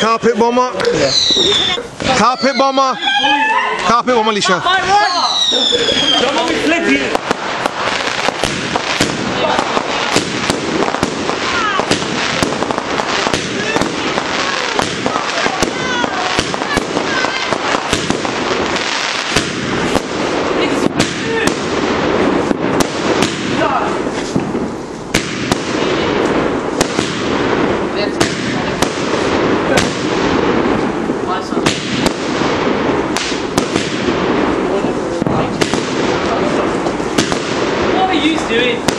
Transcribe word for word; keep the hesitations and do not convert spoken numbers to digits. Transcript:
Carpet bomber. Yeah. Carpet bomber. Carpet bomber, Alicia. Don't let me flip you. What are you doing?